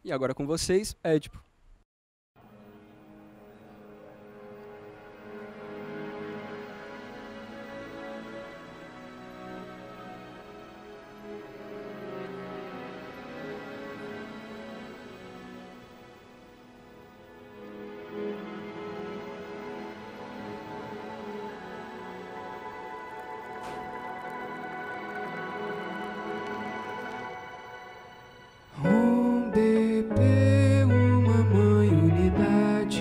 E agora com vocês, Édipo. Um bebê, uma mãe, unidade.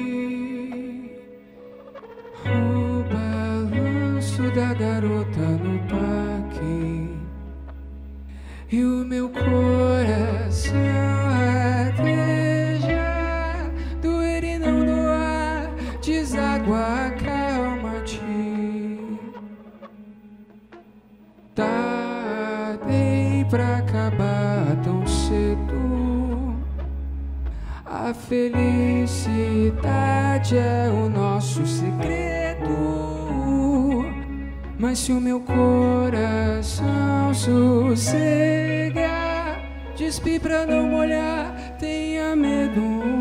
O balanço da garota no parque. E o meu coração ateja. Doer e não doar, deságua, acalma-te. Tardei pra acabar tão cedo. A felicidade é o nosso segredo. Mas se o meu coração sossega, despi pra não molhar, tenha medo.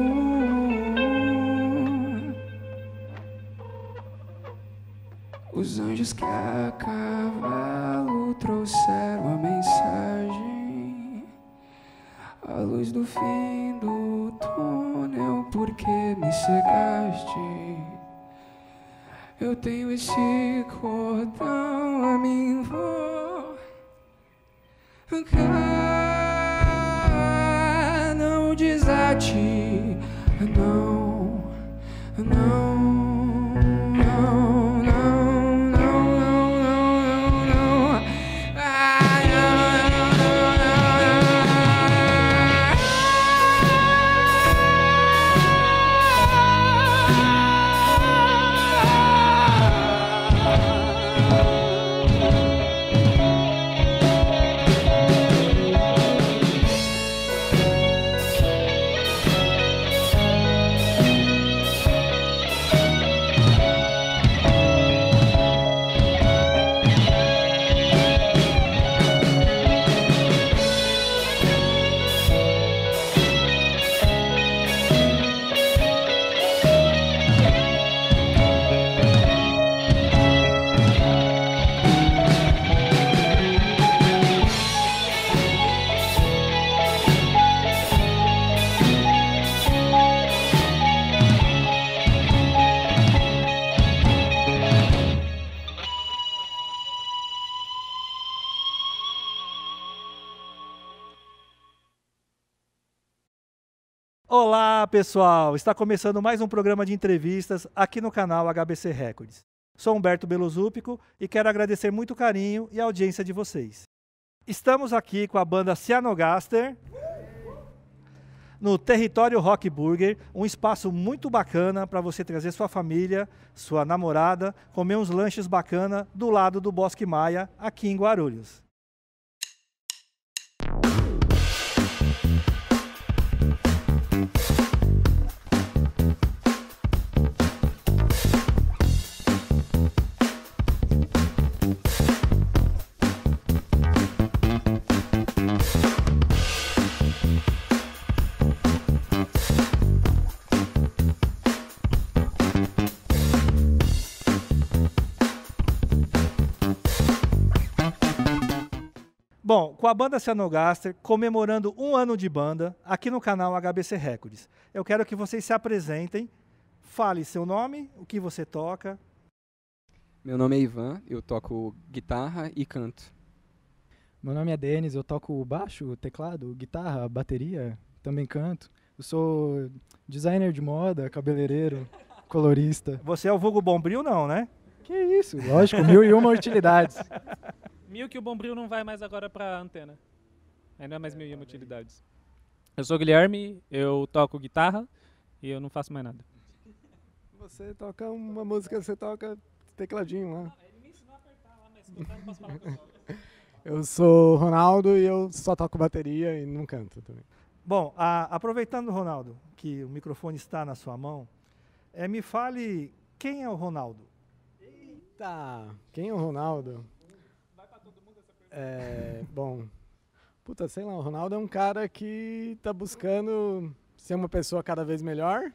Os anjos que a cavalo trouxeram a mensagem. A luz do fim do túnel, por que me cegaste? Eu tenho esse cordão a me invocar. Não desate, não, não, não, não, não, não, não. Ai, Olá, pessoal! Está começando mais um programa de entrevistas aqui no canal HBC Records. Sou Humberto Belozúpico e quero agradecer muito o carinho e a audiência de vocês. Estamos aqui com a banda Cianogaster no Território Rock Burger, um espaço muito bacana para você trazer sua família, sua namorada, comer uns lanches bacana do lado do Bosque Maia, aqui em Guarulhos. Bom, com a banda Cianogaster, comemorando um ano de banda, aqui no canal HBC Records. Eu quero que vocês se apresentem, fale seu nome, o que você toca. Meu nome é Ivan, eu toco guitarra e canto. Meu nome é Denis, eu toco baixo, teclado, guitarra, bateria, também canto. Eu sou designer de moda, cabeleireiro, colorista. Você é o vulgo Bombril, não, né? Que isso, lógico, 1001 utilidades. Mil que o Bombril não vai mais agora pra antena. Aí não é mais 1001 utilidades. Eu sou o Guilherme, eu toco guitarra e eu não faço mais nada. Você toca uma música, você toca tecladinho lá. Ele me ensinou a apertar lá, mas eu não posso falar com Eu sou o Ronaldo e eu só toco bateria e não canto também. Bom, aproveitando, Ronaldo, que o microfone está na sua mão, me fale quem é o Ronaldo. Tá, quem é o Ronaldo? Bom, Puta, sei lá, o Ronaldo é um cara que tá buscando ser uma pessoa cada vez melhor.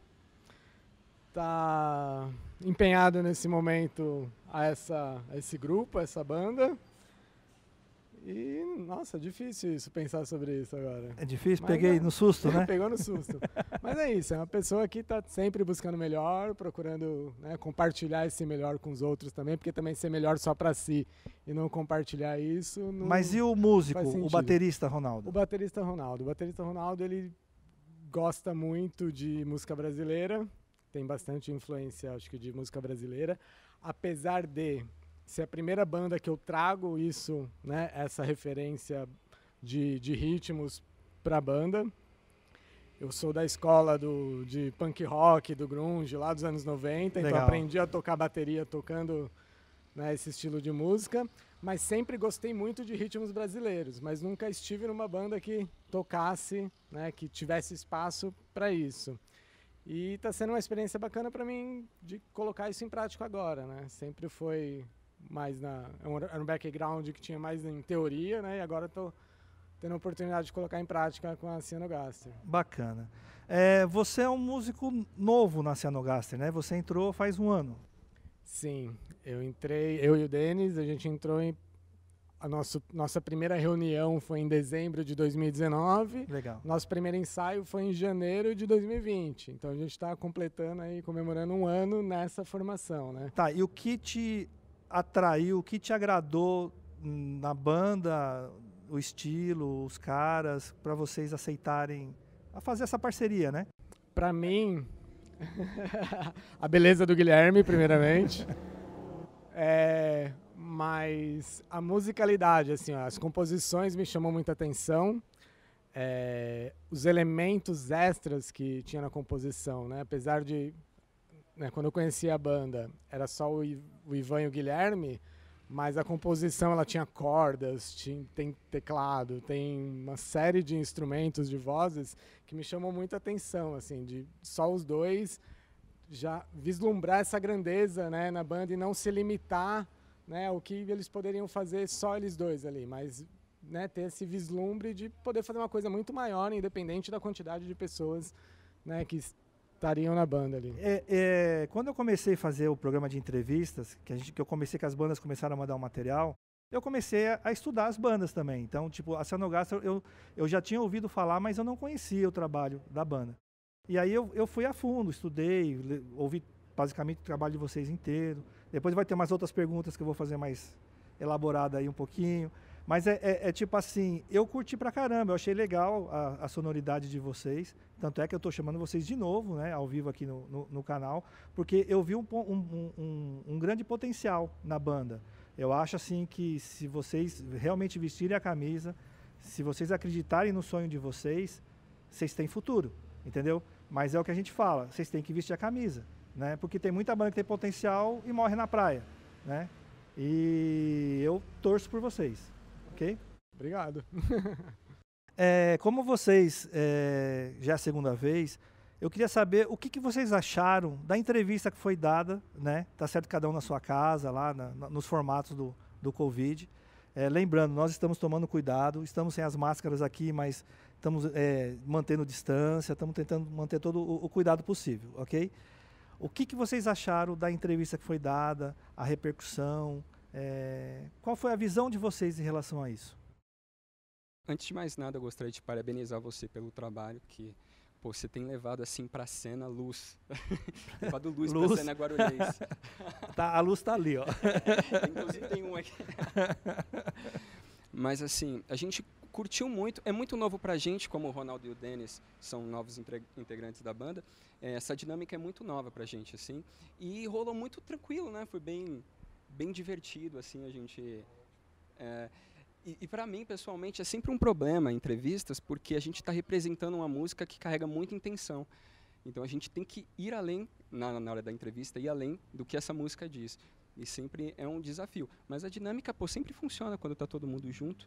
Tá empenhado nesse momento a esse grupo, a essa banda. E, nossa, difícil isso, pensar sobre isso agora. É difícil? Mas Peguei é. no susto, né? Pegou no susto. Mas é isso, é uma pessoa que está sempre buscando melhor, procurando, né, compartilhar esse melhor com os outros também, porque também ser melhor só para si e não compartilhar isso... Não Mas e o músico, faz o sentido. baterista Ronaldo? O baterista Ronaldo. O baterista Ronaldo, ele gosta muito de música brasileira, tem bastante influência, acho que, de música brasileira, apesar de ser a primeira banda que eu trago isso, né, essa referência de ritmos para a banda. Eu sou da escola de punk rock, do grunge, lá dos anos 90, Legal. então aprendi a tocar bateria tocando, né, esse estilo de música, mas sempre gostei muito de ritmos brasileiros, mas nunca estive numa banda que tocasse, né, que tivesse espaço para isso. E está sendo uma experiência bacana para mim de colocar isso em prática agora, né? Sempre foi mais era um background que tinha mais em teoria, né? E agora estou tendo a oportunidade de colocar em prática com a Cianogaster. Bacana. Você é um músico novo na Cianogaster, né? Você entrou faz um ano. Sim, eu e o Denis, a gente entrou nossa primeira reunião foi em dezembro de 2019. Legal. Nosso primeiro ensaio foi em janeiro de 2020. Então a gente está completando aí, comemorando um ano nessa formação, né? Tá, e o que te atraiu, o que te agradou na banda, o estilo, os caras, para vocês aceitarem a fazer essa parceria, né? Para mim, a beleza do Guilherme, primeiramente. Mas a musicalidade, assim, ó, as composições me chamam muita atenção. Os elementos extras que tinha na composição, né? Apesar de, né, quando eu conheci a banda, era só o Ivan e o Guilherme, mas a composição ela tinha cordas, tem teclado, tem uma série de instrumentos, de vozes que me chamam muita atenção, assim, de só os dois já vislumbrar essa grandeza, né, na banda e não se limitar, né, ao que eles poderiam fazer só eles dois ali, mas, né, ter esse vislumbre de poder fazer uma coisa muito maior, independente da quantidade de pessoas, né, que estariam na banda ali. Quando eu comecei a fazer o programa de entrevistas, que eu comecei que as bandas começaram a mandar o material, eu comecei a estudar as bandas também. Então, tipo, a Cianogaster eu já tinha ouvido falar, mas eu não conhecia o trabalho da banda. E aí eu fui a fundo, estudei, ouvi basicamente o trabalho de vocês inteiro. Depois vai ter umas outras perguntas que eu vou fazer mais elaborada aí um pouquinho. Mas tipo assim, eu curti pra caramba, eu achei legal a sonoridade de vocês. Tanto é que eu tô chamando vocês de novo, né, ao vivo aqui no canal, porque eu vi um grande potencial na banda. Eu acho assim que se vocês realmente vestirem a camisa, se vocês acreditarem no sonho de vocês, vocês têm futuro, entendeu? Mas é o que a gente fala, vocês têm que vestir a camisa, né? Porque tem muita banda que tem potencial e morre na praia, né? E eu torço por vocês. Okay? Obrigado. Como vocês, já é a segunda vez, eu queria saber o que vocês acharam da entrevista que foi dada, né? Tá certo, cada um na sua casa, lá nos formatos do Covid. Lembrando, nós estamos tomando cuidado, estamos sem as máscaras aqui, mas estamos mantendo distância, estamos tentando manter todo o cuidado possível, ok? O que vocês acharam da entrevista que foi dada, a repercussão? Qual foi a visão de vocês em relação a isso? Antes de mais nada, eu gostaria de parabenizar você pelo trabalho que você tem levado assim pra cena luz. Levado luz pra cena guarulhense. Tá, a luz tá ali, ó. Inclusive tem um aqui. Mas assim, a gente curtiu muito, é muito novo pra gente, como o Ronaldo e o Denis são novos integrantes da banda. Essa dinâmica é muito nova pra gente, assim. E rolou muito tranquilo, né? Foi bem divertido, assim, a gente... E para mim, pessoalmente, é sempre um problema em entrevistas, porque a gente está representando uma música que carrega muita intenção. Então a gente tem que ir além, na hora da entrevista, ir além do que essa música diz. E sempre é um desafio. Mas a dinâmica, sempre funciona quando está todo mundo junto.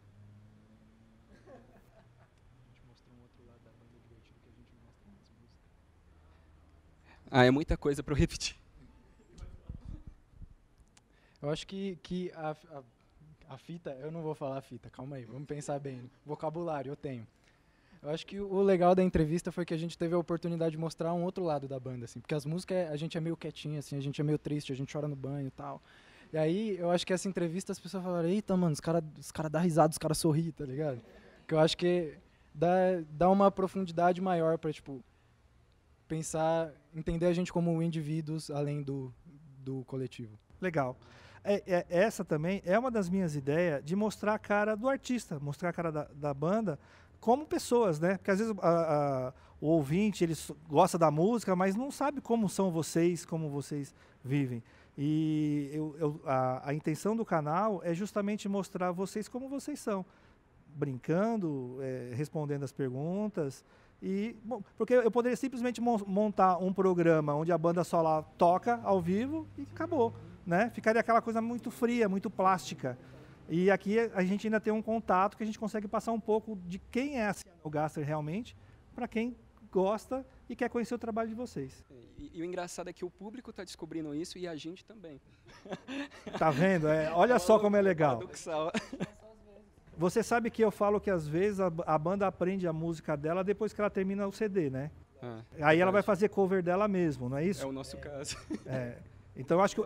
É muita coisa para eu repetir. Eu acho que A fita, eu não vou falar a fita, calma aí, vamos pensar bem. Vocabulário, eu tenho. Eu acho que o legal da entrevista foi que a gente teve a oportunidade de mostrar um outro lado da banda, assim. Porque as músicas, a gente é meio quietinho, assim, a gente é meio triste, a gente chora no banho e tal. E aí, eu acho que essa entrevista as pessoas falaram, eita, mano, os cara dão risada, os caras sorriem, tá ligado? Que eu acho que dá uma profundidade maior pra, tipo, pensar, entender a gente como indivíduos além do coletivo. Legal. Essa também é uma das minhas ideias de mostrar a cara do artista, mostrar a cara da banda como pessoas, né? Porque às vezes o ouvinte ele gosta da música, mas não sabe como são vocês, como vocês vivem. E a intenção do canal é justamente mostrar vocês como vocês são, brincando, respondendo as perguntas. Porque eu poderia simplesmente montar um programa onde a banda só lá toca ao vivo e acabou, né? Ficaria aquela coisa muito fria, muito plástica. E aqui a gente ainda tem um contato que a gente consegue passar um pouco de quem é a Ciano Gaster realmente, para quem gosta e quer conhecer o trabalho de vocês. E o engraçado é que o público está descobrindo isso e a gente também. Tá vendo? Olha só como é legal. Paradoxal. Você sabe que eu falo que às vezes a banda aprende a música dela depois que ela termina o CD, né? Aí ela vai fazer cover dela mesmo, não é isso? É o nosso caso. Então eu acho que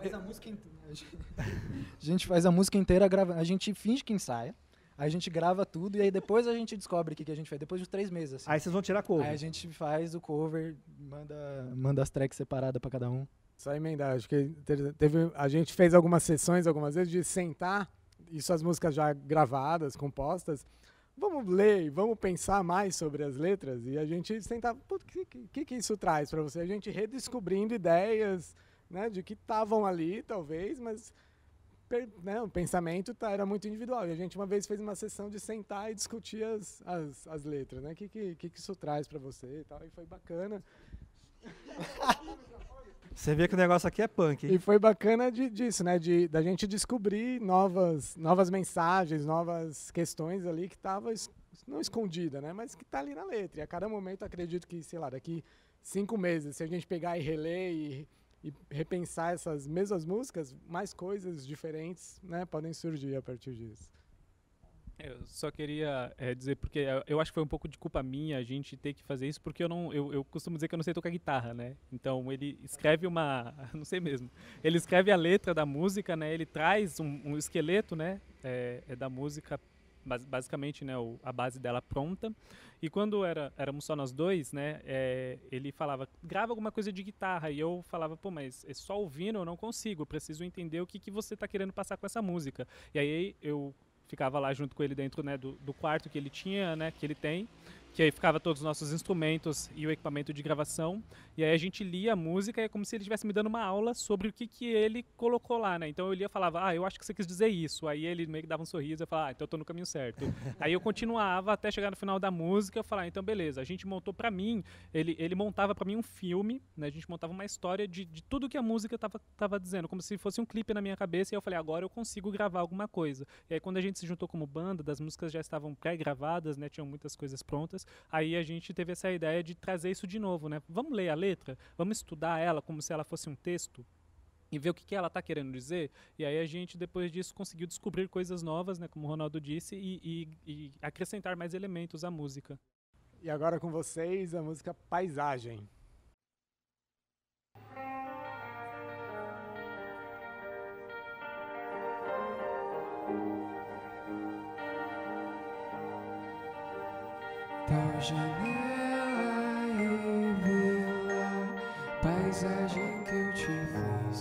a gente faz a música inteira, a gente finge que ensaia, a gente grava tudo e aí depois a gente descobre o que a gente fez, depois de 3 meses. Assim. Aí vocês vão tirar cover. Aí a gente faz o cover, manda as tracks separadas pra cada um. Só emendar, acho que a gente fez algumas sessões, algumas vezes, de sentar, e suas músicas já gravadas, compostas, vamos ler, vamos pensar mais sobre as letras, e a gente sentava, o que isso traz pra você? A gente redescobrindo ideias, né, de que estavam ali, talvez, mas né, o pensamento era muito individual. E a gente uma vez fez uma sessão de sentar e discutir as letras, né? O que isso traz para você e tal. E foi bacana. Você vê que o negócio aqui é punk, hein? E foi bacana disso, né? Da gente descobrir novas mensagens, novas questões ali que estavam não escondida, né? Mas que tá ali na letra. E a cada momento acredito que, sei lá, daqui 5 meses, se a gente pegar e reler e repensar essas mesmas músicas, mais coisas diferentes, né, podem surgir a partir disso. Eu só queria dizer, porque eu acho que foi um pouco de culpa minha a gente ter que fazer isso, porque eu costumo dizer que eu não sei tocar guitarra, né? Então ele escreve não sei mesmo, ele escreve a letra da música, né? Ele traz um esqueleto, né? Da música, basicamente, né? A base dela pronta. E quando éramos só nós dois, né? Ele falava, grava alguma coisa de guitarra. E eu falava, pô, mas só ouvindo eu não consigo. Eu preciso entender o que você está querendo passar com essa música. E aí eu ficava lá junto com ele dentro, né, do quarto que ele tinha, né? Que ele tem. Que aí ficava todos os nossos instrumentos e o equipamento de gravação. E aí a gente lia a música e é como se ele estivesse me dando uma aula sobre o que ele colocou lá, né? Então eu lia e falava, eu acho que você quis dizer isso. Aí ele meio que dava um sorriso e eu falava, então eu tô no caminho certo. Aí eu continuava até chegar no final da música e eu falava, então beleza. A gente montou pra mim, ele montava pra mim um filme, né? A gente montava uma história de tudo que a música tava dizendo, como se fosse um clipe na minha cabeça. E eu falei, agora eu consigo gravar alguma coisa. E aí quando a gente se juntou como banda, das músicas já estavam pré-gravadas, né? Tinham muitas coisas prontas. Aí a gente teve essa ideia de trazer isso de novo, né? Vamos ler a letra, vamos estudar ela como se ela fosse um texto e ver o que ela está querendo dizer. E aí a gente, depois disso, conseguiu descobrir coisas novas, né? Como o Ronaldo disse, e acrescentar mais elementos à música. E agora com vocês, a música Paisagem. Da janela e vê lá, paisagem que eu te fiz.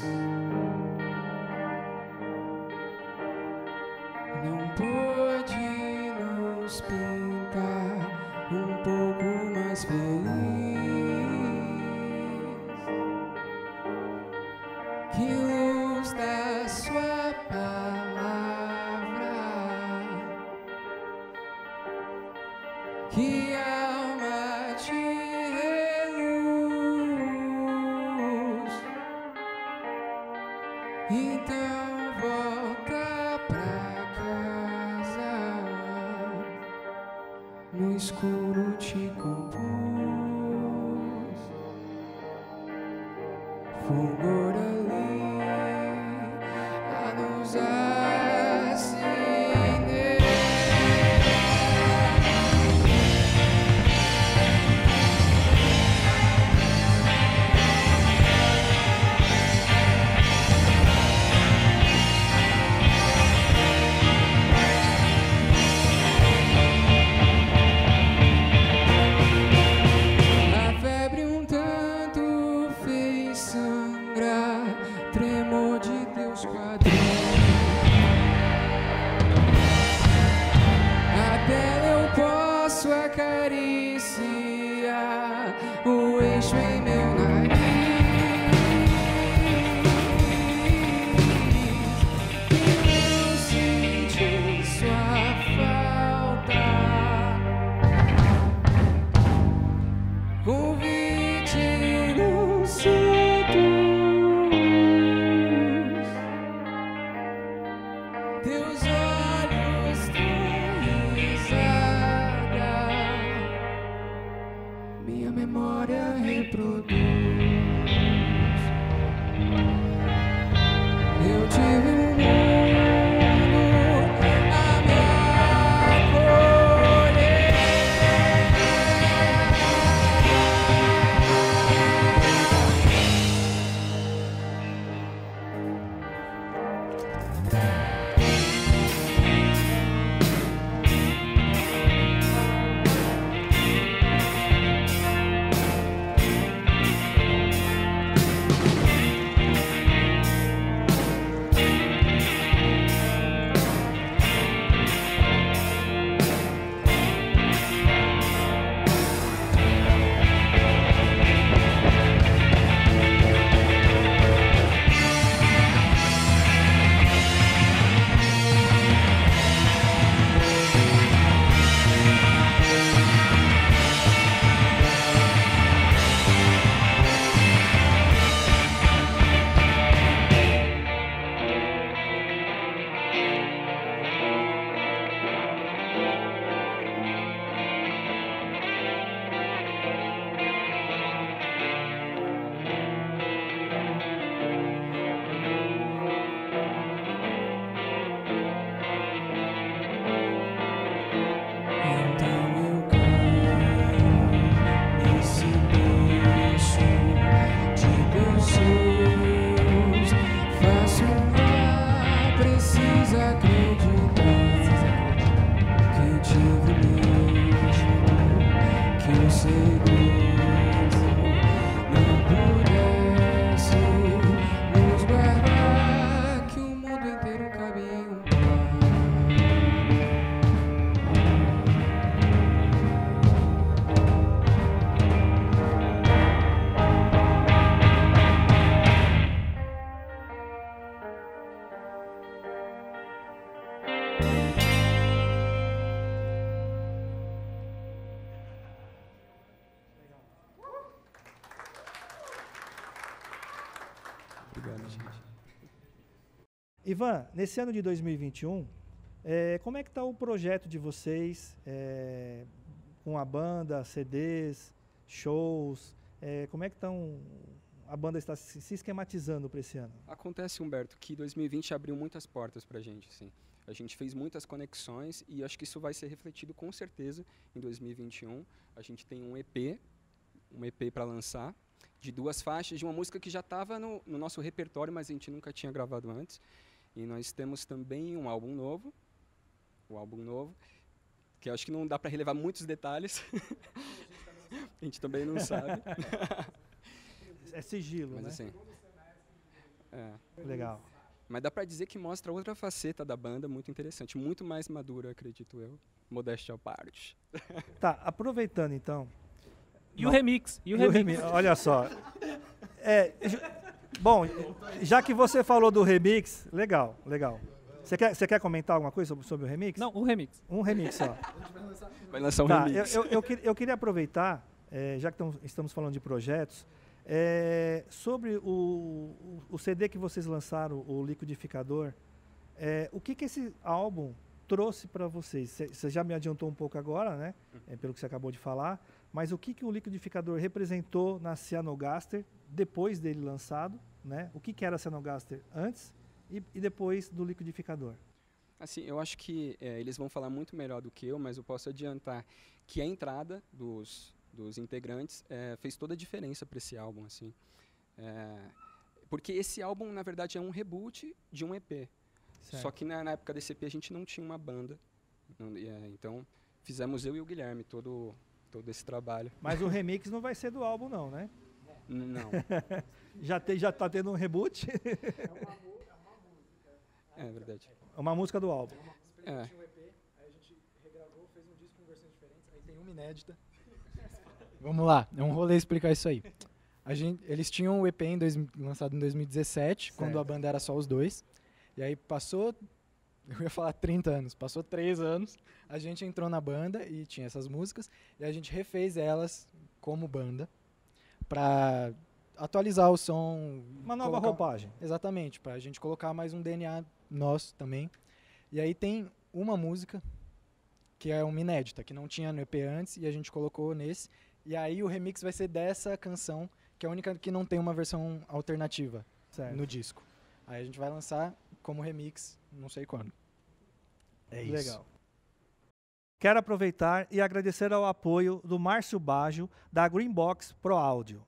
Não pode nos pintar um pouco mais feliz. Que luz da sua palavra, que alma te reluz. Então volta pra casa, no escuro te compus, fulgor ali a nos acender. beijo em meu nariz. Eu senti sua falta. Convite não seduz. Teus olhos têm risada. Minha memória reproduz. Eu tive um mundo a me acolher. Então eu caio nesse beijo de pessoas. Faço preciso acreditar que tive mesmo, que o segredo não pudesse nos guardar, que o mundo inteiro cabe em um par. Obrigado, gente. Ivan, nesse ano de 2021, como é que está o projeto de vocês com a banda, CDs, shows? Como é que a banda está se esquematizando para esse ano? Acontece, Humberto, que 2020 abriu muitas portas pra gente, assim. A gente fez muitas conexões e acho que isso vai ser refletido com certeza em 2021. A gente tem um EP para lançar, de 2 faixas, de uma música que já estava no nosso repertório, mas a gente nunca tinha gravado antes. E nós temos também um álbum novo, que eu acho que não dá para relevar muitos detalhes. A gente também não sabe. É sigilo, Mas né? assim, Legal. mas dá para dizer que mostra outra faceta da banda muito interessante, muito mais madura, acredito eu. Modéstia à parte. Tá, aproveitando então. E o remix? E o remix? Olha só. Bom, já que você falou do remix, legal. Você quer comentar alguma coisa sobre o remix? Não, o remix. Um remix só. Vai lançar um Tá, remix. eu queria aproveitar, já que estamos falando de projetos, sobre o CD que vocês lançaram, o Liquidificador, o que esse álbum trouxe para vocês? Você já me adiantou um pouco agora, né? Pelo que você acabou de falar, mas o que o Liquidificador representou na Cianogaster depois dele lançado, né? O que era a Cianogaster antes e depois do Liquidificador? Assim, eu acho que eles vão falar muito melhor do que eu, mas eu posso adiantar que a entrada dos integrantes fez toda a diferença para esse álbum, assim. Porque esse álbum, na verdade, é um reboot de um EP. Certo. Só que na época desse EP a gente não tinha uma banda. Então, fizemos eu e o Guilherme todo esse trabalho. Mas o remix não vai ser do álbum, não, né? Não. Já tá tendo um reboot? É verdade. É uma música do álbum. É. Tinha um EP, aí a gente regravou, fez um disco com versões diferentes, aí tem uma inédita. Vamos lá, é um rolê explicar isso aí. Eles tinham o EP lançado em 2017, quando a banda era só os dois. E aí passou, eu ia falar 30 anos, passou 3 anos, a gente entrou na banda e tinha essas músicas, e a gente refez elas como banda, pra atualizar o som. Uma nova roupagem. Exatamente, pra gente colocar mais um DNA nosso também. E aí tem uma música que é uma inédita, que não tinha no EP antes, e a gente colocou nesse. E aí o remix vai ser dessa canção, que é a única que não tem uma versão alternativa no disco. Aí a gente vai lançar como remix, não sei quando. É isso. Legal. Quero aproveitar e agradecer ao apoio do Márcio Baggio, da Greenbox Pro Áudio.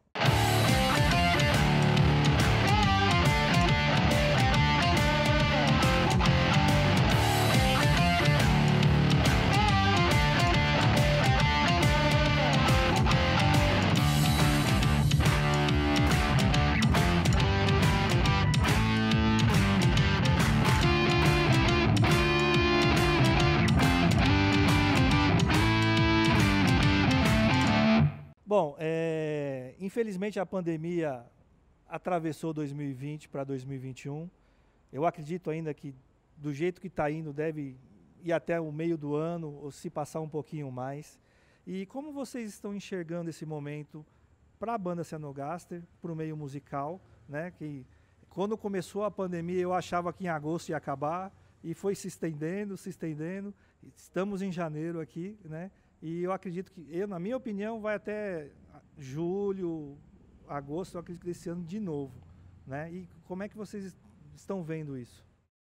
Bom, infelizmente a pandemia atravessou 2020 para 2021. Eu acredito ainda que do jeito que está indo deve ir até o meio do ano, ou se passar um pouquinho mais. E como vocês estão enxergando esse momento para a banda Cianogaster, para o meio musical, né? Que quando começou a pandemia eu achava que em agosto ia acabar e foi se estendendo, se estendendo. Estamos em janeiro aqui, né? E eu acredito que, na minha opinião, vai até julho, agosto, eu acredito que esse ano de novo, né? E como é que vocês estão vendo isso?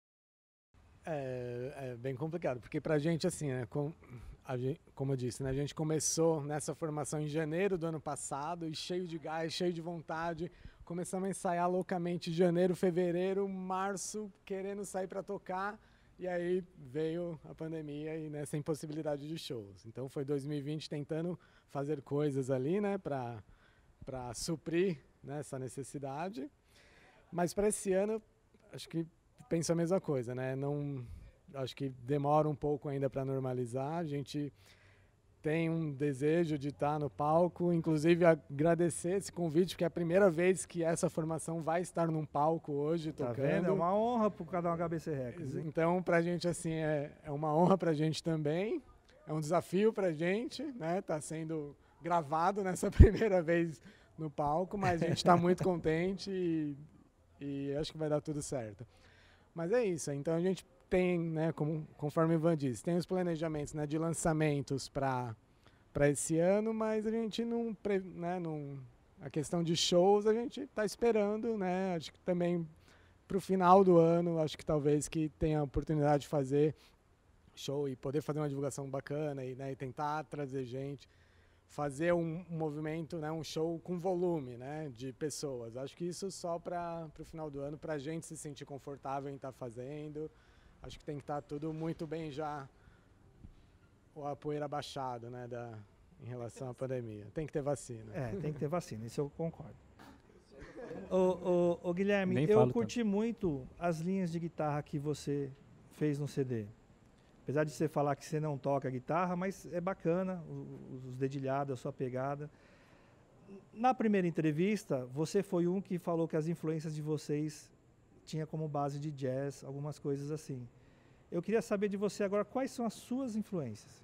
É bem complicado, porque pra gente, assim, né, como eu disse, né, a gente começou nessa formação em janeiro do ano passado, e cheio de gás, cheio de vontade, começamos a ensaiar loucamente em janeiro, fevereiro, março, querendo sair para tocar, e aí veio a pandemia e nessa impossibilidade de shows. Então foi 2020 tentando fazer coisas ali, né, para suprir, né, essa necessidade. Mas para esse ano, acho que penso a mesma coisa, né? Não, acho que demora um pouco ainda para normalizar. A gente tem um desejo de estar no palco, inclusive agradecer esse convite, porque é a primeira vez que essa formação vai estar num palco hoje tocando. Tá vendo? É uma honra para o canal HBC Records. Então, pra gente, assim, é uma honra pra gente também, é um desafio pra gente, né? Tá sendo gravado nessa primeira vez no palco, mas a gente está muito contente e acho que vai dar tudo certo. Mas é isso, então a gente tem, né, conforme o Ivan disse, tem os planejamentos, né, de lançamentos para esse ano, mas a gente a questão de shows a gente está esperando, né, acho que também para o final do ano, acho que talvez que tenha a oportunidade de fazer show e poder fazer uma divulgação bacana e, né, e tentar trazer gente, fazer um movimento, né, um show com volume, né, de pessoas. Acho que isso só para o final do ano, para a gente se sentir confortável em estar fazendo. Acho que tem que estar tudo muito bem já, a poeira abaixado, né, em relação à pandemia. Tem que ter vacina. Tem que ter vacina, isso eu concordo. Ô Guilherme, Nem eu falo curti muito as linhas de guitarra que você fez no CD. Apesar de você falar que você não toca guitarra, mas é bacana, os dedilhados, a sua pegada. Na primeira entrevista, você foi um que falou que as influências de vocês tinha como base de jazz, algumas coisas assim. Eu queria saber de você agora, quais são as suas influências?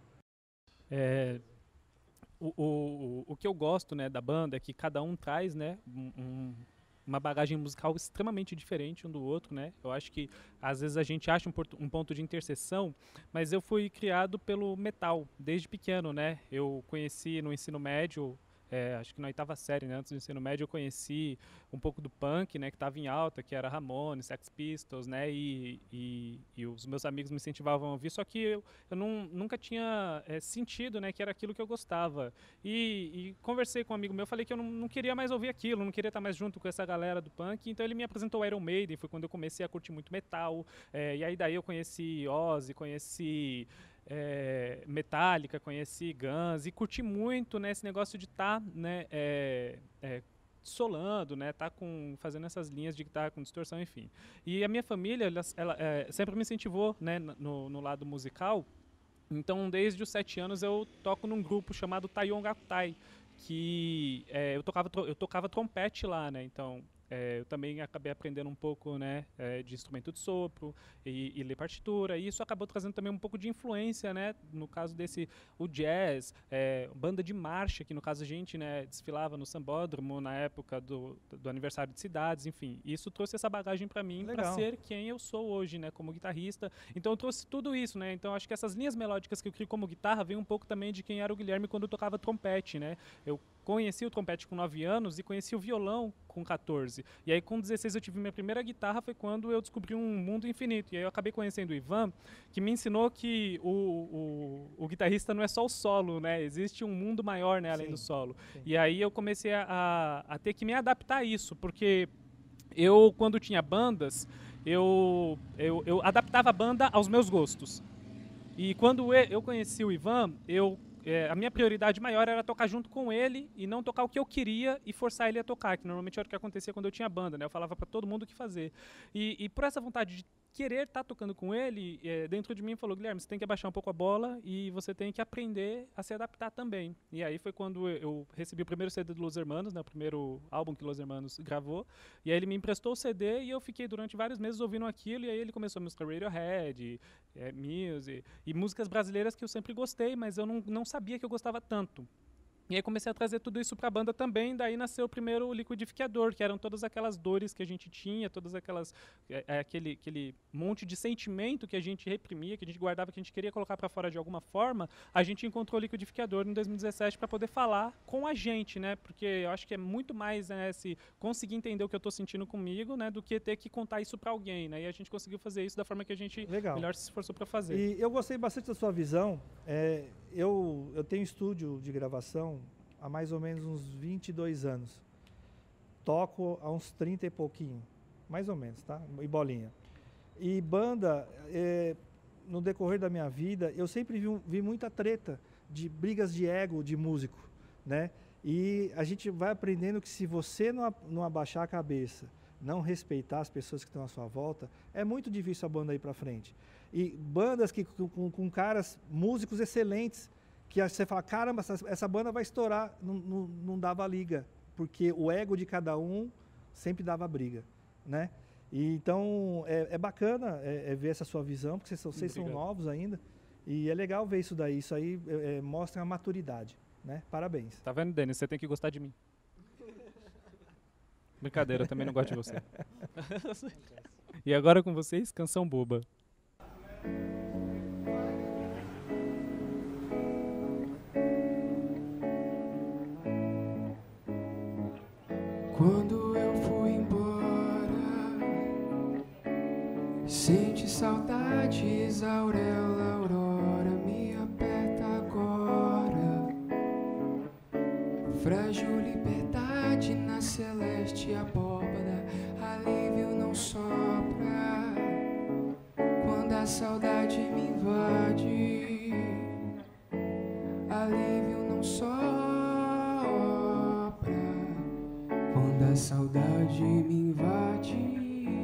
O que eu gosto, né, da banda é que cada um traz, né, uma bagagem musical extremamente diferente um do outro, né? Eu acho que às vezes a gente acha um ponto de interseção, mas eu fui criado pelo metal desde pequeno, né? Eu conheci no ensino médio, acho que na 8ª série, né, antes do ensino médio, eu conheci um pouco do punk, né, que estava em alta, que era Ramones, Sex Pistols, né, e os meus amigos me incentivavam a ouvir, só que eu nunca tinha sentido, né, que era aquilo que eu gostava. E conversei com um amigo meu, falei que eu não queria mais ouvir aquilo, não queria estar mais junto com essa galera do punk, então ele me apresentou o Iron Maiden, foi quando eu comecei a curtir muito metal, e aí daí eu conheci Ozzy, conheci Metallica, conheci Guns e curti muito, né, esse negócio de estar, né, solando, né, fazendo essas linhas de guitarra com distorção, enfim. E a minha família, ela sempre me incentivou, né, no lado musical. Então, desde os 7 anos eu toco num grupo chamado Taion Gakutai, que eu tocava trompete lá, né? Então eu também acabei aprendendo um pouco, né, de instrumento de sopro e ler partitura, e isso acabou trazendo também um pouco de influência, né, no caso o jazz, banda de marcha, que no caso a gente, né, desfilava no Sambódromo na época do aniversário de cidades, enfim, isso trouxe essa bagagem para mim, para ser quem eu sou hoje, né, como guitarrista. Então eu trouxe tudo isso, né, então acho que essas linhas melódicas que eu crio como guitarra vem um pouco também de quem era o Guilherme quando eu tocava trompete, né. Eu conheci o trompete com 9 anos e conheci o violão com 14. E aí com 16 eu tive minha primeira guitarra, foi quando eu descobri um mundo infinito. E aí eu acabei conhecendo o Ivan, que me ensinou que o guitarrista não é só o solo, né? Existe um mundo maior, né, além do solo. Sim. E aí eu comecei a ter que me adaptar a isso, porque eu, quando tinha bandas, eu adaptava a banda aos meus gostos. E quando eu conheci o Ivan, a minha prioridade maior era tocar junto com ele e não tocar o que eu queria e forçar ele a tocar, que normalmente era o que acontecia quando eu tinha banda, né? Eu falava para todo mundo o que fazer. E por essa vontade de querer estar tocando com ele, dentro de mim falou: Guilherme, você tem que abaixar um pouco a bola e você tem que aprender a se adaptar também. E aí foi quando eu recebi o primeiro CD do Los Hermanos, né? O primeiro álbum que Los Hermanos gravou. E aí ele me emprestou o CD e eu fiquei durante vários meses ouvindo aquilo. E aí ele começou a música Radiohead, Muse e músicas brasileiras que eu sempre gostei, mas eu não sabia que eu gostava tanto. E aí comecei a trazer tudo isso para a banda também, daí nasceu o primeiro liquidificador, que eram todas aquelas dores que a gente tinha, todas aquelas aquele monte de sentimento que a gente reprimia, que a gente guardava, que a gente queria colocar para fora de alguma forma. A gente encontrou o liquidificador em 2017 para poder falar com a gente, né? Porque eu acho que é muito mais, né, se conseguir entender o que eu estou sentindo comigo, né, do que ter que contar isso para alguém, né? E a gente conseguiu fazer isso da forma que a gente melhor se esforçou para fazer. E eu gostei bastante da sua visão. Eu tenho estúdio de gravação há mais ou menos uns 22 anos. Toco há uns 30 e pouquinho, mais ou menos, tá? E bolinha. E banda, no decorrer da minha vida, eu sempre vi muita treta de brigas de ego de músico, né? E a gente vai aprendendo que se você não abaixar a cabeça, não respeitar as pessoas que estão à sua volta, é muito difícil a banda ir para frente. E bandas com caras, músicos excelentes, que você fala: caramba, essa banda vai estourar, não dava liga, porque o ego de cada um sempre dava briga, né? E então é bacana ver essa sua visão, porque vocês são novos ainda, e é legal ver isso daí. Isso aí mostra a maturidade, né? Parabéns. Tá vendo, Denis? Você tem que gostar de mim. Brincadeira, eu também não gosto de você. E agora com vocês, Canção Boba. Quando eu fui embora, sente saudades, auréola, aurora, me aperta agora. Frágil liberdade na celeste abóbada, alívio não sopra quando a saudade me invade. Alívio não sopra quando a saudade me invade.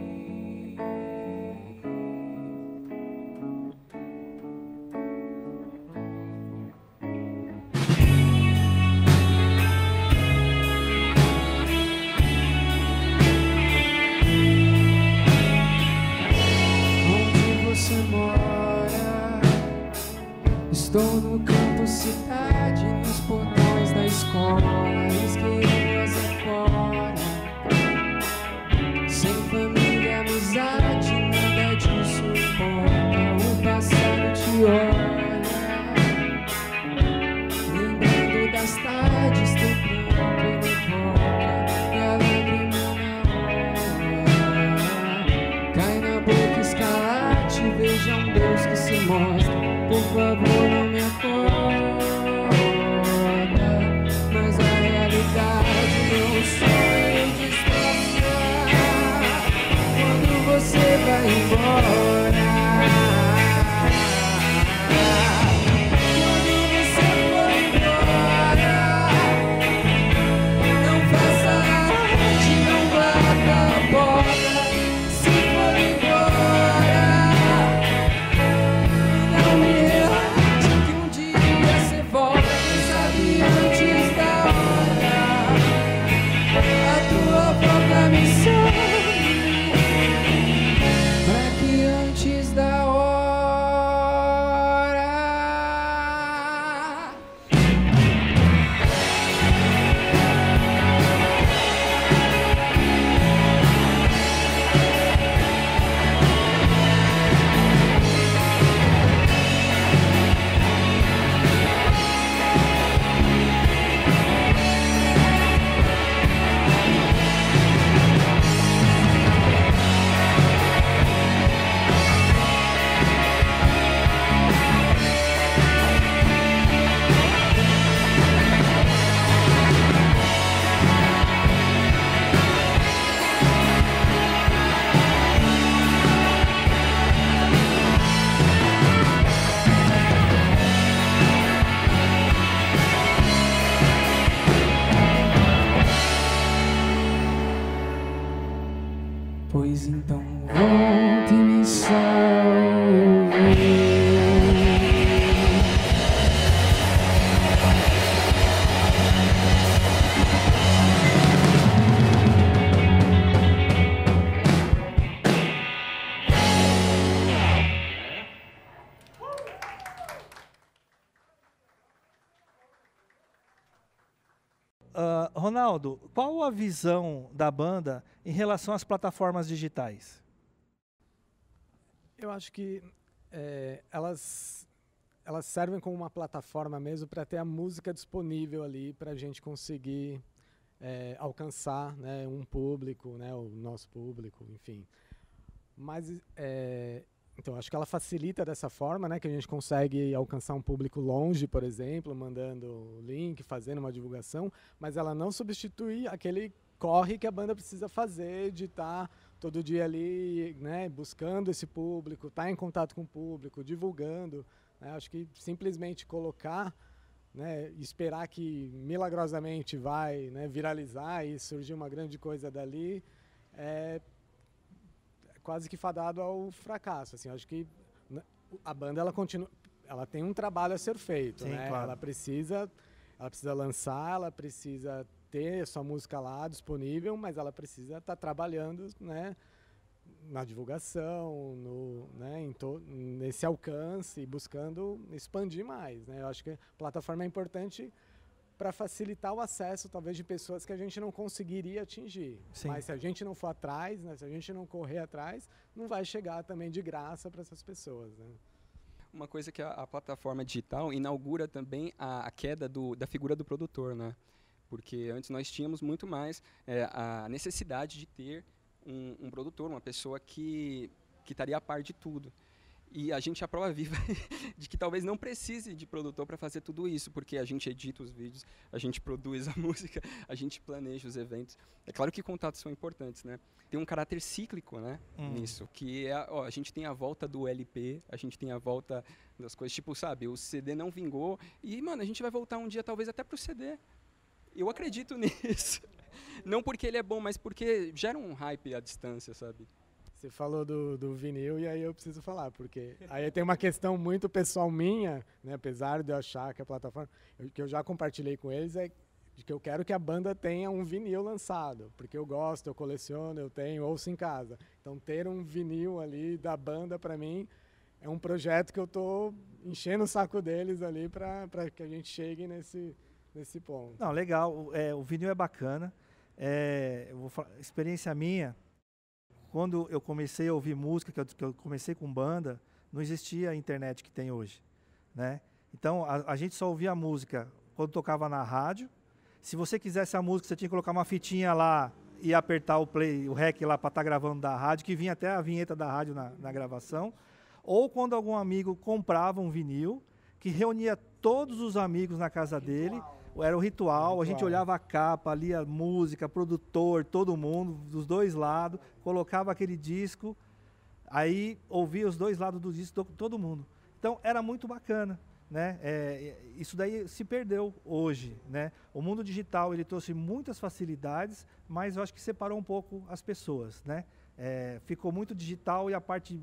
Onde você mora? Estou no campo cidade, nos portões da escola, esquinas afora. Sem família, amizade, nada disso importa. O passado te olha, lembrando das tardes, teu pranto evoca e a lágrima na hora. Cai na boca escarlate, veja um Deus que se mostra. Por favor, não me acorda, mas a realidade não sonho destroça quando você vai embora. Quando você for embora, não faça arte, não bata a bola. Se for embora, não me relate que um dia você Pois então volte e me salve. Ronaldo, qual a visão da banda em relação às plataformas digitais? Eu acho que elas servem como uma plataforma mesmo para ter a música disponível ali para a gente conseguir alcançar, né, um público, né, o nosso público, enfim. Mas então acho que ela facilita dessa forma, né, que a gente consegue alcançar um público longe, por exemplo, mandando link, fazendo uma divulgação, mas ela não substitui aquele corre que a banda precisa fazer de estar todo dia ali, né, buscando esse público, estar em contato com o público, divulgando, né. Acho que simplesmente colocar, né, esperar que milagrosamente vai, né, viralizar e surgir uma grande coisa dali, quase que fadado ao fracasso. Assim, acho que a banda ela tem um trabalho a ser feito. Sim, né? Claro. Ela precisa lançar, ela precisa ter sua música lá disponível, mas ela precisa estar trabalhando, né, na divulgação, né, nesse alcance, buscando expandir mais. Né? Eu acho que a plataforma é importante para facilitar o acesso, talvez, de pessoas que a gente não conseguiria atingir. Sim. Mas se a gente não for atrás, né, se a gente não correr atrás, não vai chegar também de graça para essas pessoas. Né? Uma coisa que a plataforma digital inaugura também a queda da figura do produtor, né? Porque antes nós tínhamos muito mais a necessidade de ter um produtor, uma pessoa que estaria a par de tudo. E a gente é a prova viva de que talvez não precise de produtor para fazer tudo isso, porque a gente edita os vídeos, a gente produz a música, a gente planeja os eventos. É claro que contatos são importantes, né? Tem um caráter cíclico, né, nisso, que a gente tem a volta do LP, a gente tem a volta das coisas, tipo, sabe, o CD não vingou e, mano, a gente vai voltar um dia talvez até pro CD. Eu acredito nisso. Não porque ele é bom, mas porque gera um hype à distância, sabe? Você falou do vinil e aí eu preciso falar, porque aí tem uma questão muito pessoal minha, né, apesar de eu achar que a plataforma, que eu já compartilhei com eles, é de que eu quero que a banda tenha um vinil lançado, porque eu gosto, eu coleciono, eu tenho, ouço em casa. Então ter um vinil ali da banda para mim é um projeto que eu tô enchendo o saco deles ali para que a gente chegue nesse ponto. Não, legal, o vinil é bacana, eu vou falar, experiência minha. Quando eu comecei a ouvir música, que eu comecei com banda, não existia a internet que tem hoje, né? Então, a gente só ouvia a música quando tocava na rádio. Se você quisesse a música, você tinha que colocar uma fitinha lá e apertar o play, o rec lá para estar gravando da rádio, que vinha até a vinheta da rádio na gravação. Ou quando algum amigo comprava um vinil, que reunia todos os amigos na casa dele. Era o ritual, a gente olhava a capa, lia a música, produtor, todo mundo, dos dois lados, colocava aquele disco, aí ouvia os dois lados do disco, todo mundo. Então era muito bacana, né? Isso daí se perdeu hoje, né? O mundo digital ele trouxe muitas facilidades, mas eu acho que separou um pouco as pessoas, né? Ficou muito digital e a parte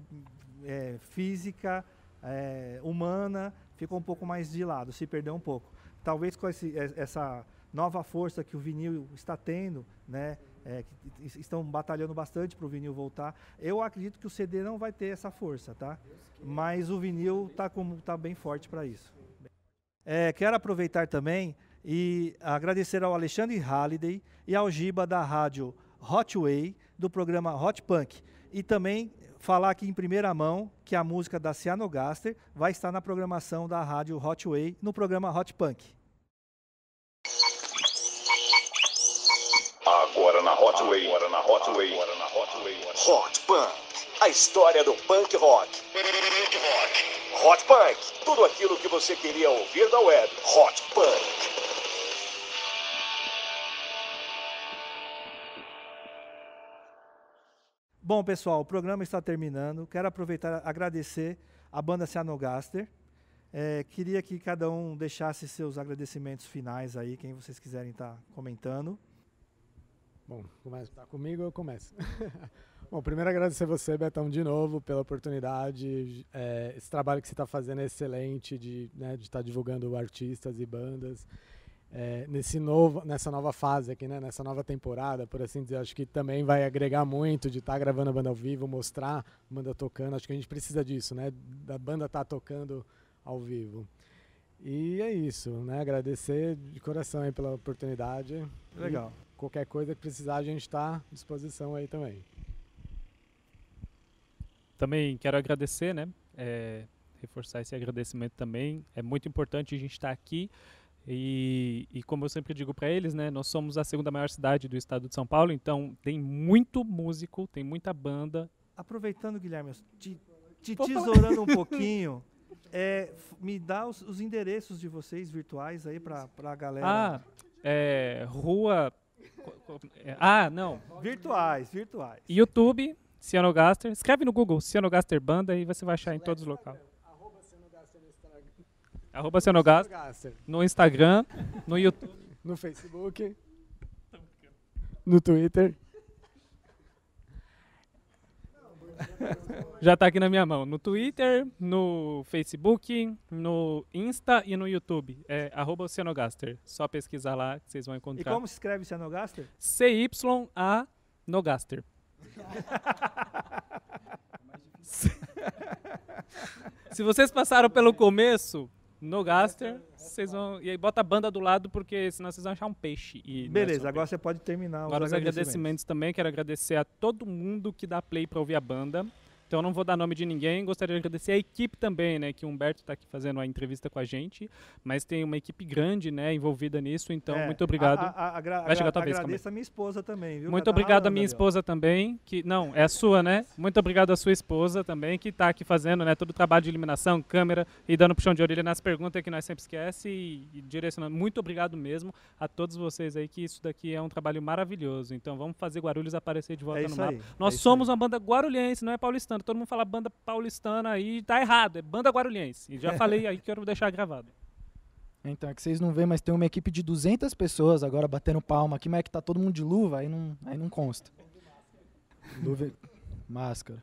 física, humana, ficou um pouco mais de lado, se perdeu um pouco. Talvez com essa nova força que o vinil está tendo, né, que estão batalhando bastante para o vinil voltar, eu acredito que o CD não vai ter essa força, tá? Mas o vinil tá bem forte para isso. Quero aproveitar também e agradecer ao Alexandre Halliday e ao Giba da rádio Hot Way, do programa Hot Punk. E também falar aqui em primeira mão que a música da Cianogaster vai estar na programação da rádio Hot Way, no programa Hot Punk. Agora na Hot Way. Hot Punk, a história do punk rock. Hot Punk, tudo aquilo que você queria ouvir da web. Hot Punk. Bom, pessoal, o programa está terminando. Quero aproveitar e agradecer a banda Cianogaster. Queria que cada um deixasse seus agradecimentos finais aí, quem vocês quiserem estar comentando. Bom, começa comigo, eu começo. Bom, primeiro agradecer você, Betão, de novo, pela oportunidade. Esse trabalho que você está fazendo é excelente de estar divulgando artistas e bandas. Nessa nova fase aqui, né? Nessa nova temporada, por assim dizer, acho que também vai agregar muito de estar gravando a banda ao vivo, mostrar a banda tocando. Acho que a gente precisa disso, né? Da banda estar tocando ao vivo. E é isso, né? Agradecer de coração aí pela oportunidade. Legal. E qualquer coisa que precisar, a gente está à disposição aí também. Também quero agradecer, né? Reforçar esse agradecimento também. É muito importante a gente estar aqui. E como eu sempre digo para eles, né? Nós somos a segunda maior cidade do estado de São Paulo, então tem muito músico, tem muita banda. Aproveitando, Guilherme, te tesourando um pouquinho, me dá os endereços de vocês virtuais aí para a galera. Rua... não. Virtuais. YouTube, Cianogaster. Escreve no Google Cianogaster Banda e você vai achar em todos os locais. @Cianogaster no Instagram, no YouTube, no Facebook, no Twitter. Já tá aqui na minha mão. No Twitter, no Facebook, no Insta e no YouTube. @Cianogaster. Só pesquisar lá que vocês vão encontrar. E como se escreve Cianogaster? CYA Nogaster. Se vocês passaram pelo começo, Nogaster, vocês vão. E aí bota a banda do lado, porque senão vocês vão achar um peixe. Beleza, agora você pode terminar agora os agradecimentos também. Quero agradecer a todo mundo que dá play para ouvir a banda. Então eu não vou dar nome de ninguém, gostaria de agradecer a equipe também, né, que o Humberto está aqui fazendo a entrevista com a gente, mas tem uma equipe grande, né, envolvida nisso, então muito obrigado. Vai chegar a tua vez, agradeço a minha esposa também, viu? Muito obrigado a minha esposa também, que não, é a sua, né? Muito obrigado a sua esposa também, que está aqui fazendo, né, todo o trabalho de iluminação, câmera e dando puxão de orelha nas perguntas que nós sempre esquece e direcionando. Muito obrigado mesmo a todos vocês aí, que isso daqui é um trabalho maravilhoso. Então vamos fazer Guarulhos aparecer de volta no mapa. Nós somos uma banda guarulhense, não é paulistana. Todo mundo fala banda paulistana aí, tá errado, é banda guarulhense. E já falei aí, quero deixar gravado. Então, é que vocês não veem, mas tem uma equipe de 200 pessoas agora batendo palma aqui, mas é que tá todo mundo de luva, aí não consta. Luva, máscara.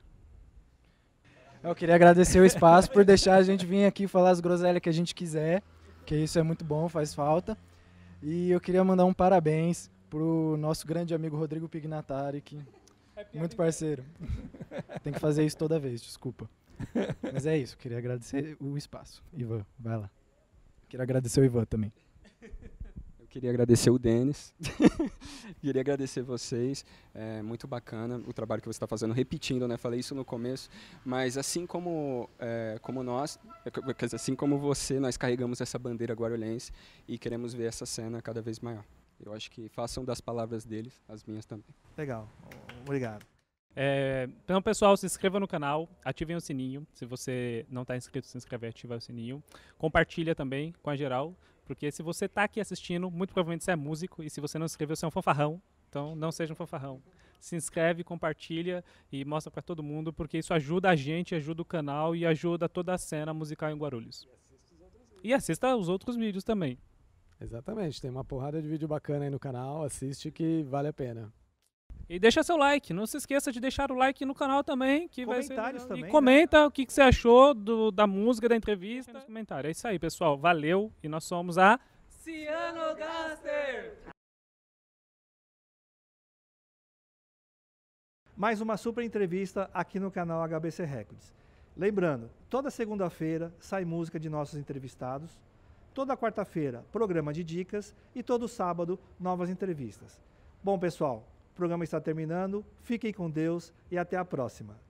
Eu queria agradecer o espaço por deixar a gente vir aqui falar as groselhas que a gente quiser, que isso é muito bom, faz falta. E eu queria mandar um parabéns pro nosso grande amigo Rodrigo Pignatari, que muito parceiro. Tem que fazer isso toda vez, desculpa. Mas é isso, queria agradecer o espaço. Ivan, vai lá. Queria agradecer o Ivan também. Eu queria agradecer o Denis. Queria agradecer vocês. É muito bacana o trabalho que você está fazendo. Repetindo, né? Falei isso no começo. Mas assim como nós, assim como você, nós carregamos essa bandeira guarulhense e queremos ver essa cena cada vez maior. Eu acho que façam das palavras deles as minhas também. Legal. Obrigado. Então, pessoal, se inscreva no canal, ativem o sininho. Se você não está inscrito, se inscreve e ativa o sininho. Compartilha também com a geral, porque se você está aqui assistindo, muito provavelmente você é músico, e se você não se inscreveu, você é um fanfarrão. Então, não seja um fanfarrão. Se inscreve, compartilha e mostra para todo mundo, porque isso ajuda a gente, ajuda o canal e ajuda toda a cena musical em Guarulhos. E assista os outros vídeos também. Exatamente, tem uma porrada de vídeo bacana aí no canal, assiste que vale a pena. E deixa seu like, não se esqueça de deixar o like no canal também, que vai ser legal. Também, e comenta, né? O que você achou da música, da entrevista nos comentários. É isso aí, pessoal, valeu, e nós somos a Cianogaster! Mais uma super entrevista aqui no canal HBC Records. Lembrando, toda segunda-feira sai música de nossos entrevistados, toda quarta-feira programa de dicas e todo sábado novas entrevistas. Bom, pessoal, o programa está terminando, fiquem com Deus e até a próxima.